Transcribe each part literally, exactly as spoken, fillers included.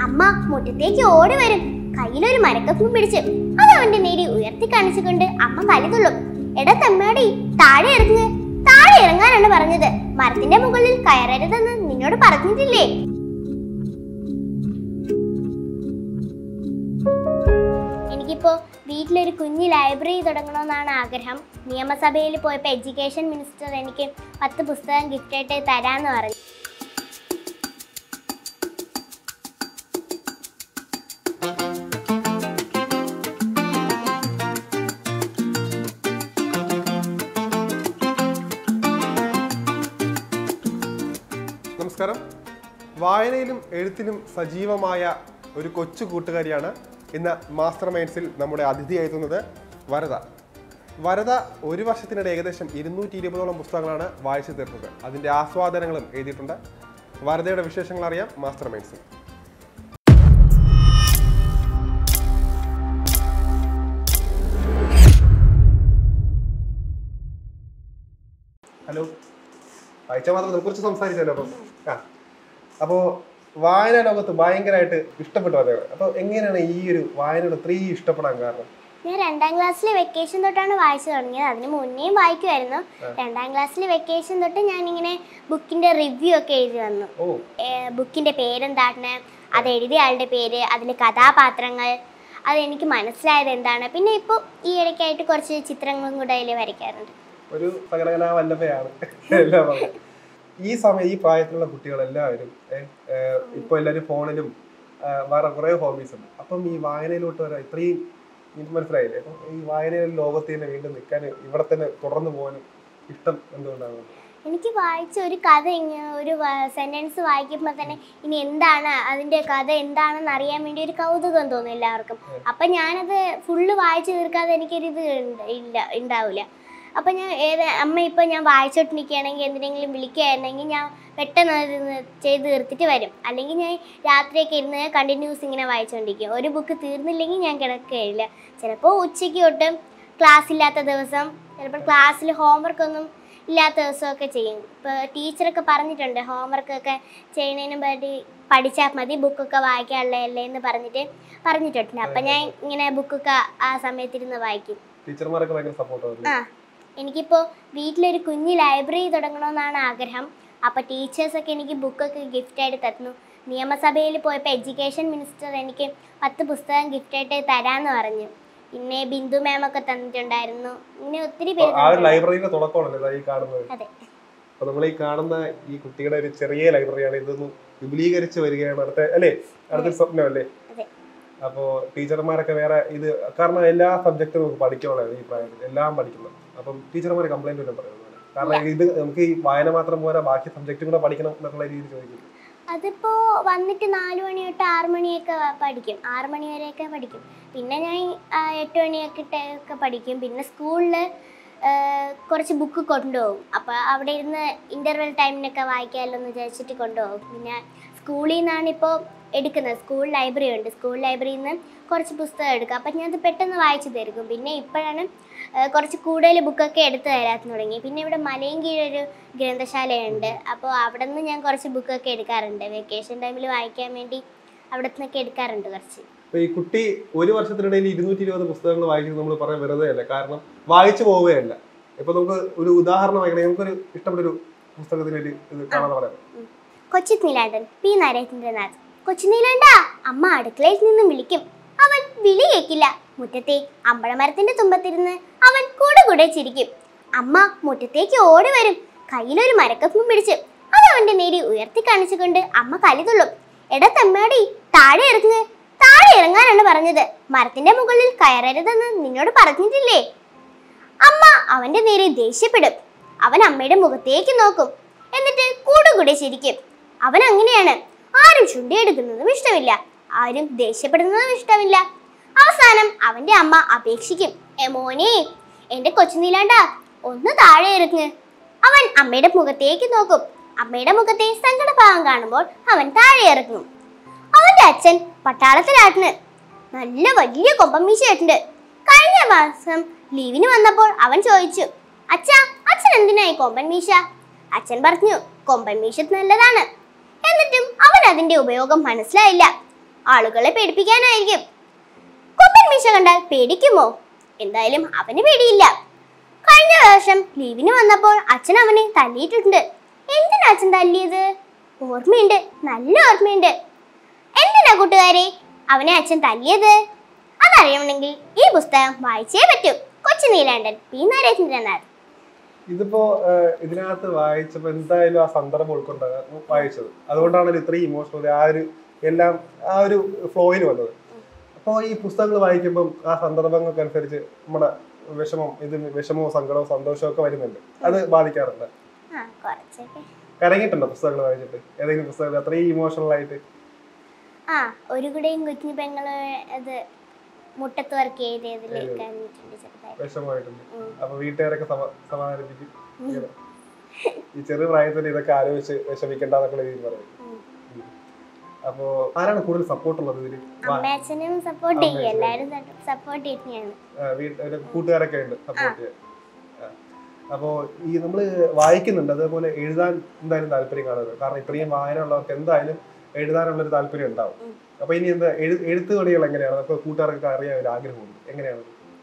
അമ്മ മുറ്റത്തേക്ക് ഓടി വരും. കയ്യിലൊരു മരക്കപ്പും പിടിച്ച് അത് അവന്റെ നേരെ ഉയർത്തി കാണിച്ചുകൊണ്ട് അമ്മ കലിതുള്ളും. എടാ തെമ്മാടി, താഴെ ഇറങ്ങ്. താഴെ ഇറങ്ങാനാണ് പറഞ്ഞത്, മരത്തിന്റെ മുകളിൽ കയറരുതെന്ന് നിന്നോട് പറഞ്ഞിട്ടില്ലേ? എനിക്കിപ്പോ വീട്ടിലൊരു കുഞ്ഞു ലൈബ്രറി തുടങ്ങണമെന്നാണ് ആഗ്രഹം. നിയമസഭയിൽ പോയപ്പോൾ എഡ്യൂക്കേഷൻ മിനിസ്റ്റർ എനിക്ക് പത്ത് പുസ്തകം ഗിഫ്റ്റായിട്ട് തരാമെന്ന് പറഞ്ഞു. നമസ്കാരം. വായനയിലും എഴുത്തിലും സജീവമായ ഒരു കൊച്ചു കൂട്ടുകാരിയാണ് ഇന്ന് മാസ്റ്റർ മൈൻഡ്സിൽ നമ്മുടെ അതിഥിയായിരുന്നത് വരദ. വരദ ഒരു വർഷത്തിനിടെ ഏകദേശം ഇരുന്നൂറ്റി ഇരുപതോളം പുസ്തകങ്ങളാണ് വായിച്ചു തീർത്തത്. അതിൻ്റെ ആസ്വാദനങ്ങളും എഴുതിയിട്ടുണ്ട്. വരദയുടെ വിശേഷങ്ങൾ അറിയാം മാസ്റ്റർ മൈൻഡ്സിൽ. ഹലോ, വായിച്ചാൽ മാത്രം നമുക്ക് കുറച്ച് സംസാരിച്ചാലോ? അപ്പം ആ അപ്പോൾ വായന ലോകത്ത് ഭയങ്കരമായിട്ട് ഇഷ്ടപ്പെട്ടു അതേ. അപ്പോൾ എങ്ങനെയാണ് ഈ ഒരു വായനയോട് ഇത്രയും ഇഷ്ടപ്പെടാൻ കാരണം? ഞാൻ രണ്ടാം ക്ലാസ്സിലെ വെക്കേഷൻ തൊട്ടാണ് വായിച്ചു തുടങ്ങിയത്. അതിന് മുന്നേയും വായിക്കുമായിരുന്നു. രണ്ടാം ക്ലാസ്സിലെ വെക്കേഷൻ തൊട്ട് ഞാനിങ്ങനെ ബുക്കിന്റെ റിവ്യൂ ഒക്കെ എഴുതി വന്നു. ബുക്കിന്റെ പേരെന്താണ്, അത് എഴുതിയ ആളുടെ പേര്, അതിലെ കഥാപാത്രങ്ങൾ, അതെനിക്ക് മനസ്സിലായത് എന്താണ്. പിന്നെ ഇപ്പോൾ ഈ ഇടയ്ക്കായിട്ട് കുറച്ച് ചിത്രങ്ങളും കൂടെ അതിൽ വരയ്ക്കാറുണ്ട്. ഒരു സകലകലാ വല്ലഭയാണ് എല്ലാം. ഈ സമയം ഈ പ്രായത്തിലുള്ള കുട്ടികളെല്ലാവരും ഇപ്പോൾ എല്ലാവരും ഫോണിലും വേറെ കുറേ ഹോബീസ് ഉണ്ട്. അപ്പം ഈ വായനയിലോട്ട് വരാൻ ഇത്രയും മനസ്സിലായില്ലേ? അപ്പം ഈ വായനയിൽ ലോകത്ത് തന്നെ വീണ്ടും നിൽക്കാൻ, ഇവിടെ തന്നെ തുടർന്ന് പോകാനും ഇഷ്ടം എന്തുകൊണ്ടാണ്? എനിക്ക് വായിച്ച ഒരു കഥ, ഒരു സെന്റൻസ് വായിക്കുമ്പോൾ തന്നെ ഇനി എന്താണ് അതിൻ്റെ കഥ എന്താണെന്ന് അറിയാൻ വേണ്ടി ഒരു കൗതുകം തോന്നും എല്ലാവർക്കും. അപ്പം ഞാനത് ഫുള്ള് വായിച്ചു തീർക്കാതെ എനിക്കൊരിത് ഇല്ല ഉണ്ടാവില്ല. അപ്പം ഞാൻ ഏത് അമ്മ ഇപ്പം ഞാൻ വായിച്ചോണ്ടിരിക്കുകയാണെങ്കിൽ എന്തിനെങ്കിലും വിളിക്കുകയായിരുന്നെങ്കിൽ ഞാൻ പെട്ടെന്ന് ചെയ്ത് തീർത്തിട്ട് വരും. അല്ലെങ്കിൽ ഞാൻ രാത്രിയൊക്കെ ഇരുന്ന് കണ്ടിന്യൂസ് ഇങ്ങനെ വായിച്ചുകൊണ്ടിരിക്കും. ഒരു ബുക്ക് തീർന്നില്ലെങ്കിൽ ഞാൻ കിടക്കുകയില്ല. ചിലപ്പോൾ ഉച്ചയ്ക്ക് തൊട്ട് ക്ലാസ് ഇല്ലാത്ത ദിവസം, ചിലപ്പോൾ ക്ലാസ്സിൽ ഹോംവർക്കൊന്നും ഇല്ലാത്ത ദിവസമൊക്കെ ചെയ്യും. ഇപ്പോൾ ടീച്ചറൊക്കെ പറഞ്ഞിട്ടുണ്ട് ഹോംവർക്കൊക്കെ ചെയ്യുന്നതിന് വേണ്ടി പഠിച്ചാൽ മതി, ബുക്കൊക്കെ വായിക്കാനുള്ളതല്ലേ എന്ന് പറഞ്ഞിട്ട് പറഞ്ഞിട്ടുണ്ട്. അപ്പം ഞാൻ ഇങ്ങനെ ബുക്കൊക്കെ ആ സമയത്തിരുന്ന് വായിക്കും. ടീച്ചർമാരൊക്കെ ഭയങ്കര സപ്പോർട്ടാണ്. ആ എനിക്കിപ്പോൾ വീട്ടിലൊരു കുഞ്ഞു ലൈബ്രറി തുടങ്ങണമെന്നാണ് ആഗ്രഹം. അപ്പോൾ ടീച്ചേഴ്സൊക്കെ എനിക്ക് ബുക്കൊക്കെ ഗിഫ്റ്റായിട്ട് തന്നു. നിയമസഭയിൽ പോയപ്പോൾ എഡ്യൂക്കേഷൻ മിനിസ്റ്റർ എനിക്ക് പത്ത് പുസ്തകം ഗിഫ്റ്റായിട്ട് തരാമെന്ന് പറഞ്ഞു. പിന്നെ ബിന്ദു മാം ഒക്കെ തന്നിട്ടുണ്ടായിരുന്നു. ഇങ്ങനെ ഒത്തിരി പേര്. ലൈബ്രറിയുടെ തുടക്കമാണല്ലോ ഈ കാണുന്നത്. അതെ. അപ്പോൾ നമ്മൾ ഈ കാണുന്ന ഈ കുട്ടിയുടെ ഒരു ചെറിയ ലൈബ്രറിയാണ്. ഇതൊന്നും വിപുലീകരിച്ച് വരികയാണ് അടുത്ത അല്ലേ? അടുത്തൊരു സ്വപ്നം അല്ലേ? അപ്പോൾ ടീച്ചർമാരൊക്കെ വേറെ ഇത്, കാരണം എല്ലാ സബ്ജക്റ്റും നമുക്ക് പഠിക്കണമല്ലോ ഈ പ്രായത്തിൽ, എല്ലാം പഠിക്കണം. അപ്പം ടീച്ചർമാർ കംപ്ലൈന്റ് വല്ലതും പറയുന്നത്? കാരണം ഇത് നമുക്ക് ഈ വായന മാത്രം പോരാ, ബാക്കി സബ്ജക്റ്റും കൂടെ പഠിക്കണം എന്നുള്ള രീതിയിൽ ചോദിക്കും. അതിപ്പോ വന്നിട്ട് നാലു മണി തൊട്ട് ആറു മണിയൊക്കെ പഠിക്കും, ആറു മണി വരെയൊക്കെ പഠിക്കും. പിന്നെ ഞാൻ എട്ട് മണിയൊക്കെ ഒക്കെ പഠിക്കും. പിന്നെ സ്കൂളിൽ കുറച്ച് ബുക്ക് കൊണ്ടുപോകും. അപ്പോൾ അവിടെ ഇരുന്ന് ഇന്റർവെൽ ടൈമിനൊക്കെ വായിക്കാമല്ലോ എന്ന് വിചാരിച്ചിട്ട് കൊണ്ടുപോകും. പിന്നെ സ്കൂളിൽ നിന്നാണ് ഇപ്പോൾ എടുക്കുന്നത്. സ്കൂൾ ലൈബ്രറി ഉണ്ട്, സ്കൂൾ ലൈബ്രറിയിൽ നിന്ന് കുറച്ച് പുസ്തകം എടുക്കും. അപ്പം ഞാനത് പെട്ടെന്ന് വായിച്ചു തീർക്കും. പിന്നെ ഇപ്പോഴാണ് കുറച്ച് കൂടുതൽ ബുക്കൊക്കെ എടുത്ത് തരാൻ തുടങ്ങി. പിന്നെ ഇവിടെ മലയും കീഴൊരു ഗ്രന്ഥശാലയുണ്ട്. അപ്പോൾ അവിടെ നിന്ന് ഞാൻ കുറച്ച് ബുക്കൊക്കെ എടുക്കാറുണ്ട്. വെക്കേഷൻ ടൈമിൽ വായിക്കാൻ വേണ്ടി അവിടെ നിന്നൊക്കെ എടുക്കാറുണ്ട് കുറച്ച്. ഈ കുട്ടി ഒരു വർഷത്തിനിടയിൽ ഇരുന്നൂറ്റി ഇരുപത് പുസ്തകങ്ങൾ വായിക്കുന്നത് നമ്മൾ പറയാൻ വെറുതെ അല്ല, കാരണം വായിച്ചു പോവുകയല്ല. ഇപ്പൊ നമുക്ക് ഒരു ഉദാഹരണം വായിക്കണമെങ്കിൽ നമുക്കൊരു ഇഷ്ടപ്പെട്ടൊരു പുസ്തകത്തിന് ഒരു ഇത് കാണാൻ പറയാം. കൊച്ചി നീലാണ്ടൻ, പി നരേന്ദ്രനാഥ്. കൊച്ചി നീലാണ്ട, അമ്മ അടുക്കളയിൽ നിന്നും വിളിക്കും. അവൻ വിളി കേൾക്കില്ല. മുറ്റത്തെ അമ്പഴമരത്തിന്റെ തുമ്പത്തിരുന്ന് അവൻ കൂടെ കൂടെ ചിരിക്കും. അമ്മ മുറ്റത്തേക്ക് ഓടി വരും. കയ്യിലൊരു മരക്കപ്പും പിടിച്ച് അത് അവന്റെ നേരെ ഉയർത്തി കാണിച്ചുകൊണ്ട് അമ്മ കലിതുള്ളും. എടാ തെമ്മാടി, താഴെ ഇറങ്ങ്. താഴെ ഇറങ്ങാനാണ് പറഞ്ഞത്, മരത്തിന്റെ മുകളിൽ കയറരുതെന്ന് നിന്നോട് പറഞ്ഞിട്ടില്ലേ? അമ്മ അവന്റെ നേരെ ദേഷ്യപ്പെടും. അവൻ അമ്മയുടെ മുഖത്തേക്ക് നോക്കും, എന്നിട്ട് കൂടുകൂടെ ചിരിക്കും. അവൻ അങ്ങനെയാണ്. ആരും ചുണ്ടിയെടുക്കുന്നതും ഇഷ്ടമില്ല, ആരും ദേഷ്യപ്പെടുന്നതും ഇഷ്ടമില്ല. അവസാനം അവന്റെ അമ്മ അപേക്ഷിക്കും, എ മോനെ, എന്റെ കൊച്ചു നീലാണ്ട, ഒന്ന് താഴെ ഇറങ്ങ്. അവൻ അമ്മയുടെ മുഖത്തേക്ക് നോക്കും. അമ്മയുടെ മുഖത്തെ സങ്കടഭാവം കാണുമ്പോൾ അവൻ താഴെ ഇറങ്ങും. അവന്റെ അച്ഛൻ പട്ടാളത്തിലാട്ടിന് നല്ല വലിയ കൊമ്പൻ മീശയായിട്ടുണ്ട്. കഴിഞ്ഞ മാസം ലീവിന് വന്നപ്പോൾ അവൻ ചോദിച്ചു, അച്ഛാ, അച്ഛൻ എന്തിനായി കൊമ്പൻ മീശ? അച്ഛൻ പറഞ്ഞു, കൊമ്പൻ മീശ നല്ലതാണ്. എന്നിട്ടും അവൻ അതിന്റെ ഉപയോഗം മനസ്സിലായില്ല. ആളുകളെ പേടിപ്പിക്കാനായിരിക്കും. കൊമ്പൻ മീശ കണ്ടാൽ പേടിക്കുമോ? എന്തായാലും അവന് പേടിയില്ല. കഴിഞ്ഞ വർഷം ലീവിന് വന്നപ്പോൾ അച്ഛൻ അവനെ തല്ലിയിട്ടുണ്ട്. എന്തിനാ അച്ഛൻ തല്ലിയത്? ഓർമ്മയുണ്ട്, നല്ല ഓർമ്മയുണ്ട്. എന്തിനാ കൂട്ടുകാരെ അവനെ അച്ഛൻ തല്ലിയത്? അതറിയണമെങ്കിൽ ഈ പുസ്തകം വായിച്ചേ പറ്റൂ. കൊച്ചു നീലാണ്ടൻ, പി നരേന്ദ്രനാഥ്. ഇതിപ്പോ ഇതിനകത്ത് വായിച്ചപ്പോ എന്തായാലും ആ സന്ദർഭം ഉൾക്കൊണ്ടാണ് വായിച്ചത്. അതുകൊണ്ടാണ് ഇത്രയും ഇമോഷണൽ ആ ഒരു എല്ലാം ആ ഒരു ഫ്ലോയിൽ വന്നത്. അപ്പോൾ ഈ പുസ്തകങ്ങൾ വായിക്കുമ്പോൾ ആ സന്ദർഭങ്ങൾക്കനുസരിച്ച് നമ്മുടെ വിഷമം ഇത് വിഷമവും സങ്കടവും സന്തോഷവും ഒക്കെ വരുന്നുണ്ട്. അത് ബാധിക്കാറുണ്ട്. കരങ്ങിട്ടുണ്ടോ പുസ്തകങ്ങൾ വായിച്ചിട്ട്? ഏതെങ്കിലും പുസ്തകങ്ങൾ അത്രയും ഇമോഷണൽ ആയിട്ട്? ആ ഒരു കൂടെയും കുഞ്ഞു പെങ്ങള് അത് മുട്ടത്ത് വർക്ക് ചെയ്തതിലേക്ക് വിഷമമായിട്ടുണ്ട്. അപ്പൊ വീട്ടുകാരൊക്കെ സമാധാനിപ്പിക്കും. ഈ ചെറു പ്രായത്തിൽ ഇതൊക്കെ ആലോചിച്ച് വിഷമിക്കണ്ടെന്നൊക്കെ രീതിയിൽ പറയും. അപ്പോ ആരാണ് കൂടുതൽ സപ്പോർട്ട് ഉള്ളത് ഇതില്? കൂട്ടുകാരൊക്കെ ഉണ്ട് സപ്പോർട്ട് ചെയ്യാൻ. അപ്പോ ഈ നമ്മള് വായിക്കുന്നുണ്ട്, അതേപോലെ എഴുതാൻ എന്തായാലും താല്പര്യം കാണുന്നത്. കാരണം ഇത്രയും വായന ഉള്ളവർക്ക് എന്തായാലും എഴുതാനുള്ളൊരു താല്പര്യം ഉണ്ടാവും. അപ്പൊ ഇനി എന്താ എഴുത്ത് പണികൾ എങ്ങനെയാണ്? അപ്പൊ കൂട്ടുകാർക്ക് അറിയാൻ ഒരു ആഗ്രഹമുണ്ട്. എങ്ങനെയാണ്?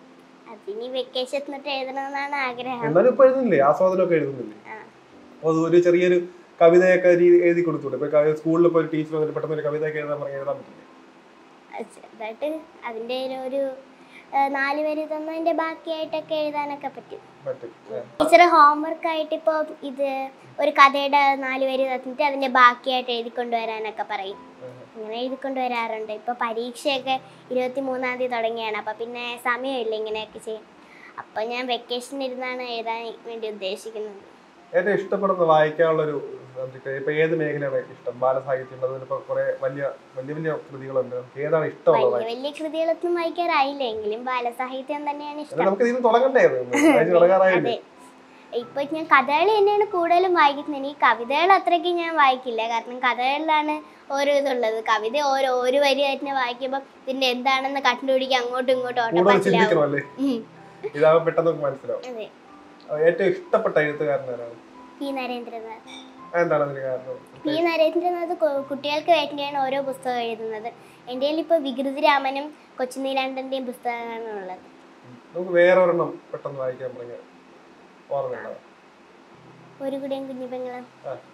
എന്നാലും ഇപ്പൊ എഴുതുന്നില്ലേ? ആസ്വാദനമൊക്കെ എഴുതുന്നില്ലേ? ഒരു ചെറിയൊരു കവിതയൊക്കെ എഴുതി കൊടുത്തൂടെ? ഇപ്പൊ സ്കൂളിൽ പോയി ടീച്ചർ വന്നിട്ട് പെട്ടെന്ന് ഒരു കവിതയൊക്കെ എഴുതാൻ പറഞ്ഞാൽ എഴുതാൻ പറ്റില്ലേ? അതിന്റെ ഒരു നാല് വരി തന്നതിന്റെ ബാക്കിയായിട്ടൊക്കെ എഴുതാനൊക്കെ പറ്റും. ടീച്ചർ ഹോംവർക്ക് ആയിട്ട് ഇപ്പൊ ഇത് ഒരു കഥയുടെ നാല് വരി തന്നിട്ട് അതിന്റെ ബാക്കിയായിട്ട് എഴുതിക്കൊണ്ടുവരാനൊക്കെ പറയും. അങ്ങനെ എഴുതിക്കൊണ്ടുവരാറുണ്ട്. ഇപ്പൊ പരീക്ഷയൊക്കെ ഇരുപത്തി മൂന്നാം തീയതി തുടങ്ങിയാണ്. അപ്പൊ പിന്നെ സമയമില്ല ഇങ്ങനെയൊക്കെ ചെയ്യും. അപ്പൊ ഞാൻ വെക്കേഷൻ ഇരുന്നാണ് എഴുതാൻ വേണ്ടി ഉദ്ദേശിക്കുന്നത്. ഏറ്റവും ഇഷ്ടപ്പെടുന്ന വായിക്കാനുള്ളൊരു സബ്ജക്ട് ഇപ്പൊ ഏത് മേഖലയാണ് ഇഷ്ടം? ബാലസാഹിത്യം, അതിലിപ്പോ കുറെ വലിയ വലിയ വലിയ കൃതികളുണ്ട്. ഏതാണ് ഇഷ്ടമുള്ളത്? വലിയ വലിയ കൃതികളൊന്നും വായിക്കാറായില്ല, എങ്കിലും ബാലസാഹിത്യം തന്നെയാണ് ഇഷ്ടം. നമുക്ക് ഇതിന് തുടങ്ങണ്ടേ? അതെ, ഇപ്പൊ ഞാൻ കഥകളി തന്നെയാണ് കൂടുതലും വായിക്കുന്നത്. എനിക്ക് കവിതകൾ അത്രയ്ക്ക് ഞാൻ വായിക്കില്ല, കാരണം കഥകളിലാണ് ഓരോ ഇതുള്ളത്. കവിത ഓരോ ഒരു വരി തന്നെ വായിക്കുമ്പോ ഇതിന്റെ എന്താണെന്ന് കണ്ടുപിടിക്കാൻ അങ്ങോട്ടും ഇങ്ങോട്ടും ഓട്ടപ്പാച്ചിലാവും. ഏറ്റവും ഇഷ്ടപ്പെട്ട എഴുത്തുകാരനാണ് പി നരേന്ദ്രനാഥ്. എന്താണ് അതിന് കാരണം? പി നരേന്ദ്രനാഥ് കുട്ടികൾക്ക് വേണ്ടിയാണ് ഓരോ പുസ്തകം എഴുതുന്നത്. എൻ്റെ കയ്യിൽ ഇപ്പോൾ വികൃതിരാമനും കൊച്ചുനീലാണ്ടന്റെയും പുസ്തകമാണ് ഉള്ളത്. നമുക്ക് വേറെ ഒരെണ്ണം പെട്ടെന്ന് വായിക്കാൻ പറഞ്ഞ ഓർമ്മയുണ്ടോ? ഒരു കുടിയും കുഞ്ഞു പെങ്ങളും.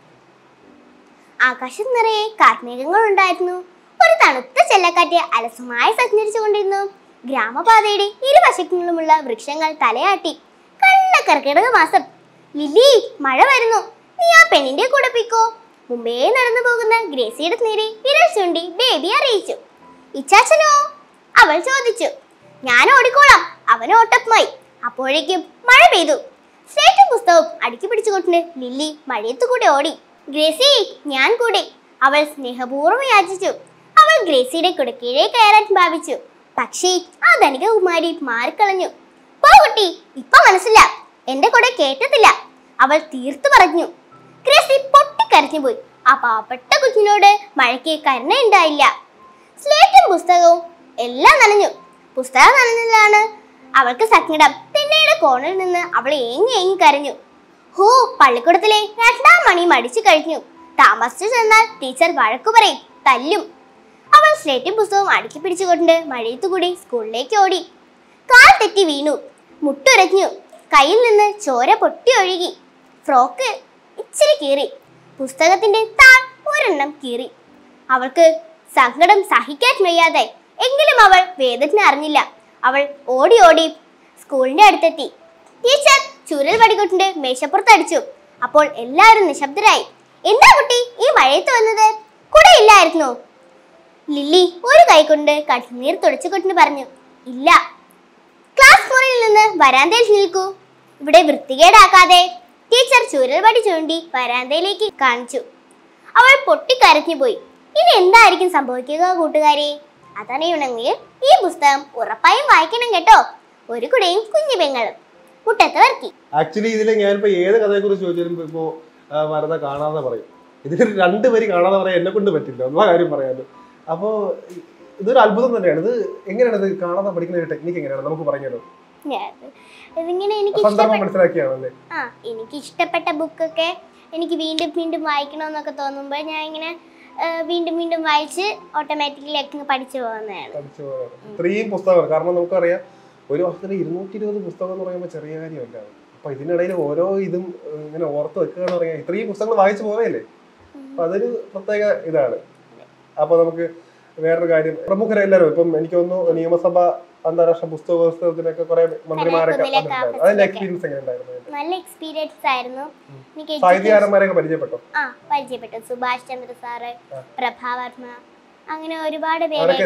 ആകാശം നിറയെ കാർമേഘങ്ങൾ ഉണ്ടായിരുന്നു. ഒരു തണുത്ത ചെല്ലക്കാറ്റ് അലസമായി സഞ്ചരിച്ചു കൊണ്ടിരുന്നു. ഗ്രാമപാതയുടെ ഇരുവശങ്ങളിലുമുള്ള വൃക്ഷങ്ങൾ തലയാട്ടി. കള്ള കർക്കിടക മാസം. ലില്ലി, മഴ വരുന്നു, നീ ആ പെണ്ണിന്റെ കൂടെ പിക്കോ. മുമ്പേ നടന്നു പോകുന്ന ഗ്രേസിയുടെ നേരെ വിരൽ ചൂണ്ടി ബേബി അറിയിച്ചു. ഇച്ചാച്ചനോ? അവൾ ചോദിച്ചു. ഞാൻ ഓടിക്കോളാം, അവൻ ഓട്ടപ്പമായി. അപ്പോഴേക്കും മഴ പെയ്തു. സ്ലേറ്റും പുസ്തകവും അടുക്കി പിടിച്ചുകൊണ്ടിന് ലില്ലി മഴയത്തു കൂടെ ഓടി. ഗ്രേസി, ഞാൻ കൂടെ, അവൾ സ്നേഹപൂർവ്വം യാചിച്ചു. അവൾ ഗ്രേസിയുടെ കുടക്കീഴെ കയറാൻ ഭാവിച്ചു. പക്ഷേ ആ ധനിക കുമാരി മാറിക്കളഞ്ഞു. പോ കുട്ടി, ഇപ്പൊ മനസ്സില്ല, എന്റെ കൂടെ കേട്ടതില്ല, അവൾ തീർത്തു പറഞ്ഞു. ഗ്രേസി പൊട്ടിക്കരഞ്ഞു പോയി. ആ പാവപ്പെട്ട കുഞ്ഞിനോട് മഴയ്ക്ക് കരുണ ഉണ്ടായില്ല. സ്ലേറ്റും പുസ്തകവും എല്ലാം നനഞ്ഞു. പുസ്തകം നനഞ്ഞതാണ് അവൾക്ക് സങ്കടം. തിണ്ണയുടെ കോണിൽ നിന്ന് അവൾ ഏങ്ങി ഏങ്ങി കരഞ്ഞു. ഹോ, പള്ളിക്കൂടത്തിലെ രണ്ടാം മണി മടിച്ചു കഴിഞ്ഞു. താമസിച്ചു ചെന്നാൽ ടീച്ചർ വഴക്കു പറയും, തല്ലും. അവൾ സ്ലേറ്റും പുസ്തകവും അടുക്കി പിടിച്ചുകൊണ്ട് മഴയത്തുകൂടി സ്കൂളിലേക്ക് ഓടി. കാൽ തെറ്റി വീണു. മുട്ടുരഞ്ഞു. കയ്യിൽ നിന്ന് ചോര പൊട്ടി ഒഴുകി. ഫ്രോക്ക് ഇച്ചിരി കീറി. പുസ്തകത്തിന്റെ താൾ ഒരെണ്ണം കീറി. അവൾക്ക് സങ്കടം സഹിക്കാൻ വയ്യാതെ. എങ്കിലും അവൾ വേദന അറിഞ്ഞില്ല. അവൾ ഓടി ഓടി സ്കൂളിന്റെ അടുത്തെത്തി. ടീച്ചർ ചുരൽ വടികൊണ്ട് മേശപ്പുറത്ത് അടിച്ചു. അപ്പോൾ എല്ലാവരും നിശബ്ദരായി. എന്താ കുട്ടി ഈ മഴയത്ത് വന്നത്? കുടയില്ലായിരുന്നോ? ലില്ലി ഒരു കൈ കൊണ്ട് കണ്ണുനീർ തുടച്ചുകൊണ്ടിന് പറഞ്ഞു. ഇല്ല. ക്ലാസ് മുറിയിൽ നിന്ന് വരാന്തയിൽ നിൽക്കൂ, ഇവിടെ വൃത്തികേടാക്കാതെ. ടീച്ചർ ചുരൽ വടി ചൂണ്ടി വരാന്തയിലേക്ക് കാണിച്ചു. അവൾ പൊട്ടിക്കരഞ്ഞു പോയി. ഇനി എന്തായിരിക്കും സംഭവിക്കുക കൂട്ടുകാരെ? അതറിയണമെങ്കിൽ ഈ പുസ്തകം ഉറപ്പായും വായിക്കണം കേട്ടോ. ഒരു കുടയും കുഞ്ഞു പെങ്ങളും. മുട്ടത്ത് വർക്കി. ആക്ച്വലി ഇതിൽ ഞാനിപ്പോ ഏത് കഥയെ കുറിച്ച് ചോദിച്ചാലും ഇപ്പോ വരദ കാണാതെ പറയും. ഇതിൽ രണ്ടുപേര് കാണാതെ പറയാൻ എന്നെ കൊണ്ട് പറ്റില്ല, എന്നുള്ള കാര്യം പറയാമല്ലോ. അപ്പോ ഇതൊരു അത്ഭുതം തന്നെയാണ്. ഇത് എങ്ങനെയാണ് ഇത് കാണാതെ പഠിക്കുന്ന ഒരു ടെക്നിക്ക് എങ്ങനെയാണ് നമുക്ക് പറഞ്ഞല്ലോ? ഇതിങ്ങനെ എനിക്ക് മനസ്സിലാക്കിയാണല്ലേ? ആ എനിക്ക് ഇഷ്ടപ്പെട്ട ബുക്കൊക്കെ എനിക്ക് വീണ്ടും വീണ്ടും വായിക്കണമെന്നൊക്കെ തോന്നുമ്പോൾ ഞാൻ ഇങ്ങനെ വീണ്ടും വീണ്ടും വായിച്ച് ഓട്ടോമാറ്റിക്കലി ഒക്കെ പഠിച്ചു പോകുന്നതാണ്. പഠിച്ചു പോകാറ് ഇത്രയും പുസ്തകങ്ങൾ. കാരണം നമുക്കറിയാം ഒരു വർഷത്തിൽ ഇരുന്നൂറ്റി ഇരുപത് പുസ്തകം എന്ന് പറയുമ്പോൾ ചെറിയ കാര്യമല്ല. അപ്പൊ ഇതിനിടയിൽ ഓരോ ഇതും ഇങ്ങനെ ഓർത്ത് വെക്കുക എന്ന് പറയാം. ഇത്രയും പുസ്തകങ്ങൾ വായിച്ചു പോവല്ലേ, അപ്പൊ അതൊരു പ്രത്യേക ഇതാണ്. അപ്പൊ നമുക്ക് വേറൊരു കാര്യം, പ്രമുഖരെല്ലാവരും ഇപ്പം എനിക്ക് തോന്നുന്നു നിയമസഭ അന്താരാഷ്ട്ര പുസ്തകോത്സവത്തിനൊക്കെ കുറെ മന്ത്രിമാരൊക്കെ വന്നിട്ടുണ്ടായിരുന്നു. അതിന്റെ എക്സ്പീരിയൻസ് എങ്ങനെ ഉണ്ടായിരുന്നു? നല്ല എക്സ്പീരിയൻസ് ആയിരുന്നു. സാഹിത്യകാരന്മാരൊക്കെ പരിചയപ്പെട്ടോ? ആ പരിചയപ്പെട്ടു. സുഭാഷ് ചന്ദ്ര സാറ്, പ്രഭാവർമ്മ, അങ്ങനെ ഒരുപാട് പേരൊക്കെ.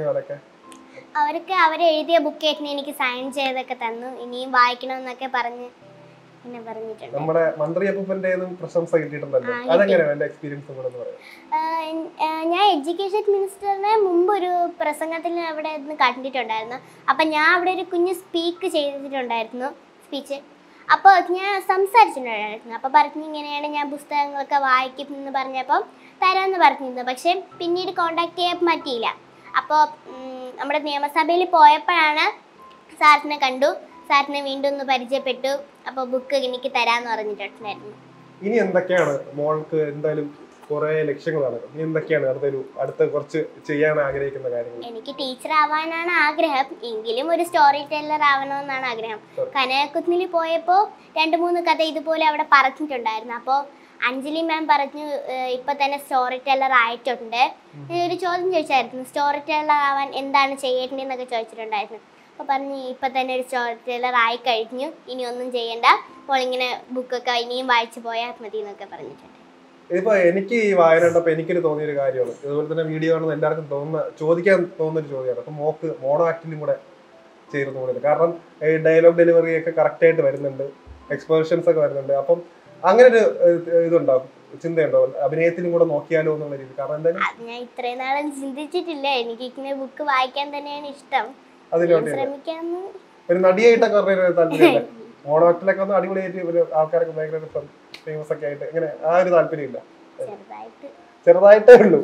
അവരൊക്കെ അവരെഴുതിയ ബുക്ക് ആയിട്ട് എനിക്ക് സൈൻ ചെയ്തൊക്കെ തന്നു. ഇനിയും വായിക്കണമെന്നൊക്കെ പറഞ്ഞ് പിന്നെ പറഞ്ഞിട്ടുണ്ട്. നമ്മുടെ മന്ത്രി അപ്പൂപ്പന്റെ പ്രശംസ കിട്ടിയിട്ടുണ്ടല്ലോ, അതെങ്ങനെയാണ് എന്റെ എക്സ്പീരിയൻസ് കൂടെ എന്ന് പറയാം? ഞാൻ എഡ്യൂക്കേഷൻ മിനിസ്റ്ററിനെ മുമ്പ് ഒരു പ്രസംഗത്തിൽ അവിടെ നിന്ന് കണ്ടിട്ടുണ്ടായിരുന്നു. അപ്പം ഞാൻ അവിടെ ഒരു കുഞ്ഞ് സ്പീക്ക് ചെയ്തിട്ടുണ്ടായിരുന്നു, സ്പീച്ച്. അപ്പോൾ ഞാൻ സംസാരിച്ചിട്ടുണ്ടായിരുന്നു. അപ്പോൾ പറഞ്ഞു ഇങ്ങനെയാണ് ഞാൻ പുസ്തകങ്ങളൊക്കെ വായിക്കും എന്ന് പറഞ്ഞപ്പോൾ തരാമെന്ന് പറഞ്ഞിരുന്നു. പക്ഷേ പിന്നീട് കോണ്ടാക്ട് ചെയ്യാൻ പറ്റിയില്ല. അപ്പോൾ നമ്മുടെ നിയമസഭയിൽ പോയപ്പോഴാണ് സാറിനെ കണ്ടു. സാറിനെ വീണ്ടും ഒന്ന് പരിചയപ്പെട്ടു. അപ്പോൾ ബുക്ക് എനിക്ക് തരാമെന്ന് പറഞ്ഞിട്ടുണ്ടായിരുന്നു. ഇനി എന്തൊക്കെയാണ് മോൾക്ക്? എന്തായാലും കുറെ ലക്ഷ്യങ്ങളാണ്. ഇനി എന്തൊക്കെയാണ് അടുത്തൊരു അടുത്ത കുറച്ച് ചെയ്യാൻ ആഗ്രഹിക്കുന്ന കാര്യങ്ങൾ? എനിക്ക് ടീച്ചർ ആവാനാണ് ആഗ്രഹം, എങ്കിലും ഒരു സ്റ്റോറി ടെല്ലർ ആവണമെന്നാണ് ആഗ്രഹം. കനകക്കുന്നിൽ പോയപ്പോൾ രണ്ട് മൂന്ന് കഥ ഇതുപോലെ അവിടെ പറഞ്ഞിട്ടുണ്ടായിരുന്നു. അപ്പോൾ അഞ്ജലി മാം പറഞ്ഞു ഇപ്പൊ തന്നെ സ്റ്റോറി ടെല്ലർ ആയിട്ടുണ്ട്. ഒരു ചോദ്യം ചോദിച്ചായിരുന്നു, സ്റ്റോറി ടെല്ലർ ആവാൻ എന്താണ് ചെയ്യേണ്ടതെന്നൊക്കെ ചോദിച്ചിട്ടുണ്ടായിരുന്നു. അപ്പോൾ പറഞ്ഞു ഇപ്പൊ തന്നെ ഒരു സ്റ്റോറി ടെല്ലർ ആയി കഴിഞ്ഞു, ഇനി ഒന്നും ചെയ്യണ്ട, അപ്പോൾ ഇങ്ങനെ ബുക്കൊക്കെ ഇനിയും വായിച്ചു പോയാൽ മതി എന്നൊക്കെ പറഞ്ഞിട്ടുണ്ട്. ഇതിപ്പോ എനിക്ക് ഈ വായന കണ്ടപ്പോൾ എനിക്കൊരു തോന്നിയൊരു കാര്യമാണ്, ഇതുപോലെ തന്നെ വീഡിയോ കാണുന്ന എല്ലാവർക്കും തോന്നുന്ന ചോദിക്കാൻ തോന്നുന്ന ഒരു ചോദ്യമാണ്. അപ്പൊ മോക്ക് മോണോ ആക്ടിലും കൂടെ ചെയ്തു തോന്നുന്നത്. കാരണം ഈ ഡയലോഗ് ഡെലിവറി ഒക്കെ കറക്റ്റ് ആയിട്ട് വരുന്നുണ്ട്, എക്സ്പ്രഷൻസ് ഒക്കെ വരുന്നുണ്ട്. അപ്പം അങ്ങനെ ഒരു ഇതുണ്ടാവും, ചിന്തയുണ്ടോ അഭിനയത്തിലും കൂടെ നോക്കിയാലോ എന്നുള്ള രീതി? കാരണം എന്തായാലും ഞാൻ ഇത്രയും നാളും ചിന്തിച്ചിട്ടില്ല. എനിക്ക് ഇങ്ങനെ ബുക്ക് വായിക്കാൻ തന്നെയാണ് ഇഷ്ടം. ശ്രമിക്കാന്ന് ഒരു നടിയായിട്ടൊക്കെ പറഞ്ഞ താല്പര്യമില്ല. മോണോ ആക്ടിലൊക്കെ ഒന്ന് അടിപൊളിയായിട്ട് ഒരു ആൾക്കാരൊക്കെ ഭയങ്കര ഫേമസ് ഒക്കെ ആയിട്ട് ഇങ്ങനെ ആ ഒരു താല്പര്യമില്ല, ചെറുതായിട്ടേ ഉള്ളൂ.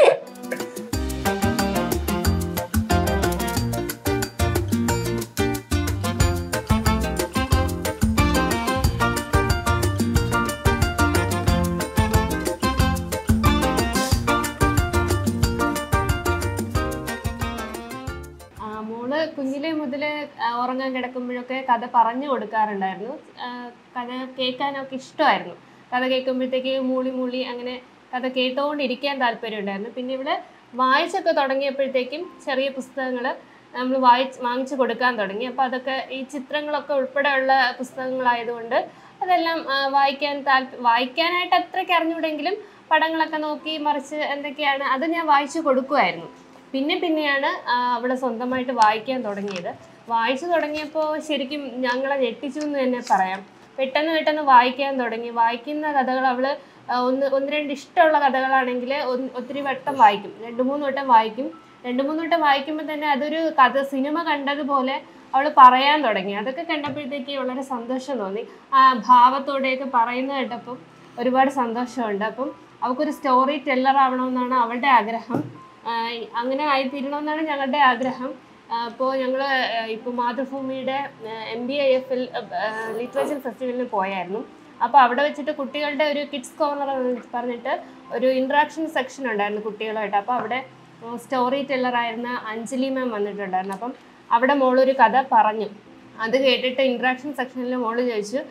കുഞ്ഞിലെ മുതൽ ഉറങ്ങാൻ കിടക്കുമ്പോഴൊക്കെ കഥ പറഞ്ഞു കൊടുക്കാറുണ്ടായിരുന്നു. കഥ കേൾക്കാനൊക്കെ ഇഷ്ടമായിരുന്നു. കഥ കേൾക്കുമ്പോഴത്തേക്ക് മൂളി മൂളി അങ്ങനെ കഥ കേട്ടുകൊണ്ടിരിക്കാൻ താല്പര്യമുണ്ടായിരുന്നു. പിന്നെ ഇവിടെ വായിച്ചൊക്കെ തുടങ്ങിയപ്പോഴത്തേക്കും ചെറിയ പുസ്തകങ്ങൾ നമ്മൾ വായിച്ച് വാങ്ങിച്ചു കൊടുക്കാൻ തുടങ്ങി. അപ്പോൾ അതൊക്കെ ഈ ചിത്രങ്ങളൊക്കെ ഉൾപ്പെടെയുള്ള പുസ്തകങ്ങളായതുകൊണ്ട് അതെല്ലാം വായിക്കാൻ താല്പര്യം വായിക്കാനായിട്ട് അത്രയ്ക്ക് അറിഞ്ഞുകൂടെങ്കിലും പടങ്ങളൊക്കെ നോക്കി മറിച്ച് എന്തൊക്കെയാണ് അത് ഞാൻ വായിച്ചു കൊടുക്കുമായിരുന്നു. പിന്നെ പിന്നെയാണ് അവളെ സ്വന്തമായിട്ട് വായിക്കാൻ തുടങ്ങിയത്. വായിച്ചു തുടങ്ങിയപ്പോൾ ശരിക്കും ഞങ്ങളെ ഞെട്ടിച്ചു എന്ന് തന്നെ പറയാം. പെട്ടെന്ന് പെട്ടെന്ന് വായിക്കാൻ തുടങ്ങി. വായിക്കുന്ന കഥകൾ അവൾ ഒന്ന് ഒന്ന് രണ്ട് ഇഷ്ടമുള്ള കഥകളാണെങ്കിൽ ഒത്തിരി വട്ടം വായിക്കും, രണ്ട് മൂന്ന് വട്ടം വായിക്കും. രണ്ട് മൂന്ന് വട്ടം വായിക്കുമ്പോൾ തന്നെ അതൊരു കഥ സിനിമ കണ്ടതുപോലെ അവൾ പറയാൻ തുടങ്ങി. അതൊക്കെ കണ്ടപ്പോഴത്തേക്ക് വളരെ സന്തോഷം തോന്നി. ആ ഭാവത്തോടെയൊക്കെ പറയുന്നത് കേട്ടപ്പം ഒരുപാട് സന്തോഷമുണ്ട്. അപ്പം അവൾക്കൊരു സ്റ്റോറി ടെല്ലർ ആവണമെന്നാണ് അവളുടെ ആഗ്രഹം. അങ്ങനെ ആയിത്തീരണമെന്നാണ് ഞങ്ങളുടെ ആഗ്രഹം. അപ്പോൾ ഞങ്ങൾ ഇപ്പോൾ മാതൃഭൂമിയുടെ എം ബി ഐ എഫിൽ ലിറ്ററേച്ചർ ഫെസ്റ്റിവലിന് പോയായിരുന്നു. അപ്പോൾ അവിടെ വെച്ചിട്ട് കുട്ടികളുടെ ഒരു കിഡ്സ് കോർണർ പറഞ്ഞിട്ട് ഒരു ഇൻട്രാക്ഷൻ സെക്ഷൻ ഉണ്ടായിരുന്നു കുട്ടികളുമായിട്ട്. അപ്പോൾ അവിടെ സ്റ്റോറി ടെല്ലറായിരുന്ന അഞ്ജലി മാം വന്നിട്ടുണ്ടായിരുന്നു. അപ്പം അവിടെ മോളൊരു കഥ പറഞ്ഞു. അത് കേട്ടിട്ട് ഇൻട്രാക്ഷൻ സെക്ഷനിൽ മോള് ചോദിച്ചു,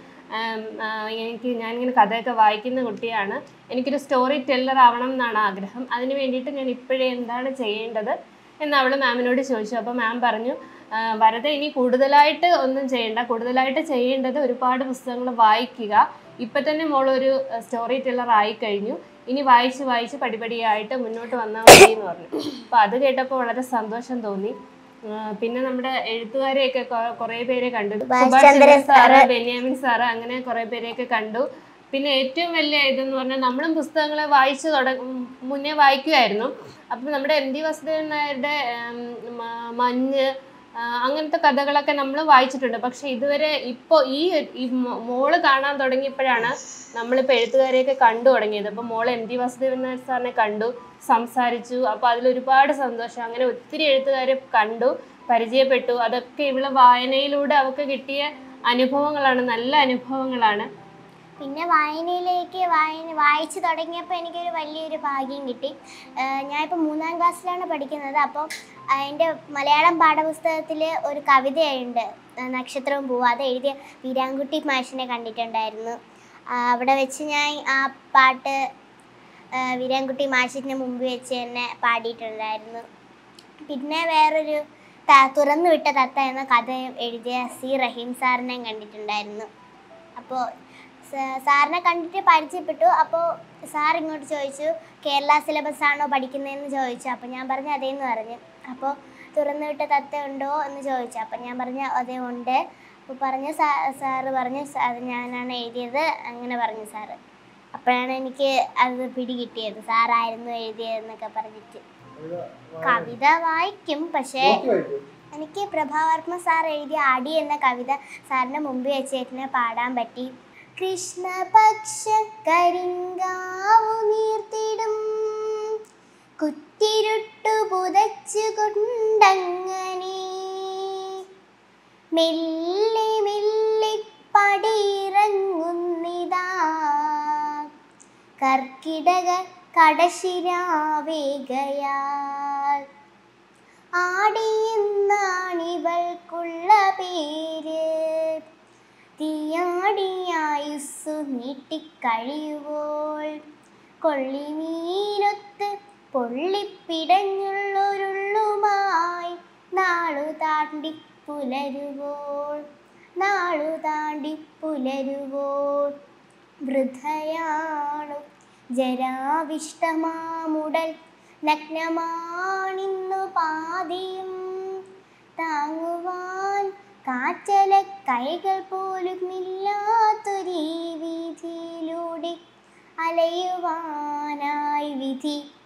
എനിക്ക് ഞാനിങ്ങനെ കഥയൊക്കെ വായിക്കുന്ന കുട്ടിയാണ്, എനിക്കൊരു സ്റ്റോറി ടെല്ലർ ആവണം എന്നാണ് ആഗ്രഹം, അതിന് വേണ്ടിയിട്ട് ഞാൻ ഇപ്പോഴേ എന്താണ് ചെയ്യേണ്ടത് എന്ന് അവൾ മാമിനോട് ചോദിച്ചു. അപ്പോൾ മാം പറഞ്ഞു, വരദ ഇനി കൂടുതലായിട്ട് ഒന്നും ചെയ്യേണ്ട, കൂടുതലായിട്ട് ചെയ്യേണ്ടത് ഒരുപാട് പുസ്തകങ്ങൾ വായിക്കുക. ഇപ്പം തന്നെ മോളൊരു സ്റ്റോറി ടെല്ലർ ആയിക്കഴിഞ്ഞു, ഇനി വായിച്ച് വായിച്ച് പടിപടിയായിട്ട് മുന്നോട്ട് വന്നാൽ മതി എന്ന് പറഞ്ഞു. അപ്പോൾ അത് കേട്ടപ്പോൾ വളരെ സന്തോഷം തോന്നി. പിന്നെ നമ്മുടെ എഴുത്തുകാരെയൊക്കെ കുറേ പേരെ കണ്ടു, സുഭാഷ് ചന്ദ്ര സാറ്, ബെന്യാമിൻ സാറ്, അങ്ങനെ കുറേ പേരെയൊക്കെ കണ്ടു. പിന്നെ ഏറ്റവും വലിയ ഇതെന്ന് പറഞ്ഞാൽ നമ്മളും പുസ്തകങ്ങൾ വായിച്ചു തുടങ്ങ മുന്നേ വായിക്കുമായിരുന്നു. അപ്പം നമ്മുടെ എം ടി വാസുദേവൻ നായരുടെ മഞ്ഞ് അങ്ങനത്തെ കഥകളൊക്കെ നമ്മൾ വായിച്ചിട്ടുണ്ട്. പക്ഷെ ഇതുവരെ ഇപ്പോൾ ഈ ഈ മോള് കാണാൻ തുടങ്ങിയപ്പോഴാണ് നമ്മളിപ്പോൾ എഴുത്തുകാരെയൊക്കെ കണ്ടു തുടങ്ങിയത്. അപ്പോൾ മോള് എം ടി വാസുദേവൻ നായർ സാറിനെ കണ്ടു, സംസാരിച്ചു. അപ്പോൾ അതിലൊരുപാട് സന്തോഷം. അങ്ങനെ ഒത്തിരി എഴുത്തുകാരെ കണ്ടു, പരിചയപ്പെട്ടു. അതൊക്കെ ഇവളെ വായനയിലൂടെ അവൾക്ക് കിട്ടിയ അനുഭവങ്ങളാണ്, നല്ല അനുഭവങ്ങളാണ്. പിന്നെ വായനയിലേക്ക് വായന വായിച്ചു തുടങ്ങിയപ്പോൾ എനിക്കൊരു വലിയൊരു ഭാഗ്യം കിട്ടി. ഞാനിപ്പോൾ മൂന്നാം ക്ലാസ്സിലാണ് പഠിക്കുന്നത്. അപ്പോൾ എൻ്റെ മലയാളം പാഠപുസ്തകത്തിൽ ഒരു കവിതയുണ്ട്, നക്ഷത്രവും പൂവും. അത് എഴുതിയ വീരാൻകുട്ടി മാഷിനെ കണ്ടിട്ടുണ്ടായിരുന്നു. അവിടെ വെച്ച് ഞാൻ ആ പാട്ട് വീരാൻകുട്ടി മാഷിൻ്റെ മുമ്പ് വെച്ച് തന്നെ പാടിയിട്ടുണ്ടായിരുന്നു. പിന്നെ വേറൊരു തുറന്നു വിട്ട തത്ത എന്ന കഥ എഴുതിയ സി റഹീം സാറിനെയും കണ്ടിട്ടുണ്ടായിരുന്നു. അപ്പോൾ സാറിനെ കണ്ടിട്ട് പരിചയപ്പെട്ടു. അപ്പോൾ സാർ ഇങ്ങോട്ട് ചോദിച്ചു, കേരള സിലബസ് ആണോ പഠിക്കുന്നതെന്ന് ചോദിച്ചു. അപ്പോൾ ഞാൻ പറഞ്ഞു അതേന്ന് പറഞ്ഞു. അപ്പോൾ തുറന്നു വിട്ട തത്ത ഉണ്ടോ എന്ന് ചോദിച്ചു. അപ്പോൾ ഞാൻ പറഞ്ഞു അതേ ഉണ്ട്. അപ്പോൾ പറഞ്ഞു സാ സാറ് പറഞ്ഞു അത് ഞാനാണ് എഴുതിയത് അങ്ങനെ പറഞ്ഞു സാറ്. അപ്പോഴാണ് എനിക്ക് അത് പിടികിട്ടിയത്, സാറായിരുന്നു എഴുതിയതെന്നൊക്കെ പറഞ്ഞിട്ട്. കവിത വായിക്കും, പക്ഷേ എനിക്ക് പ്രഭാവർമ്മ സാർ എഴുതിയ അടി എന്ന കവിത സാറിൻ്റെ മുമ്പിൽ വെച്ചേറ്റിനെ പാടാൻ പറ്റി. കൃഷ്ണപക്ഷ കരിങ്കാവു നീർത്തിടും കുത്തിരുട്ടു പുതച്ചു കൊണ്ടങ്ങനെ മെല്ലെ മെല്ലെ പടിയിറങ്ങുന്നിതാ കർക്കിടക കടശിരാവേഗയാൽ. ആടിയെന്നാണിവൾക്കുള്ള പേര്, തീയാടിയായുസ്സു നീട്ടിക്കഴിയുമ്പോൾ കൊള്ളിമീനൊത്ത് പൊള്ളിപ്പിടഞ്ഞുള്ളൊരുള്ളുമായി നാളു താണ്ടി പുലരുവോൾ നാളു താണ്ടി പുലരുവോൾ. വൃദ്ധയാണു ജരാവിഷ്ടമാമുടൽ, നഗ്നമാണിന്നു പാതിയും താങ്ങുവാൻ കാറ്റല കൈകൾ പോലും ഇല്ലാത്തൊരീ വീതിയിലൂടെ അലയുവാനായി വിധി